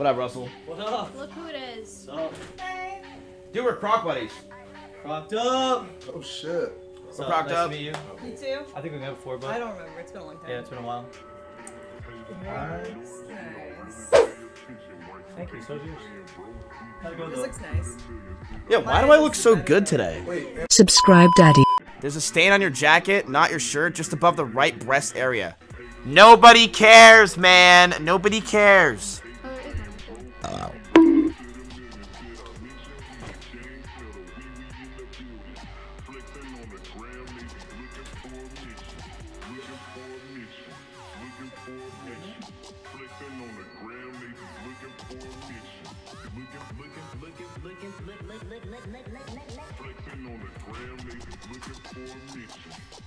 What up, Russell? What up? Look who it is. What's up? Dude, we're croc buddies. Crocked up. Oh shit. We're crocked nice up. to meet you. You too? I think we met before, but I don't remember. It's been a long time. yeah, it's been a while. Nice. Thank you. So yours. How'd it go, This though? looks nice. Yeah, why do I look so good today? Wait, Subscribe, Daddy. There's a stain on your jacket, not your shirt, just above the right breast area. Nobody cares, man. Nobody cares. Flexing on the gram, they looking for a mission.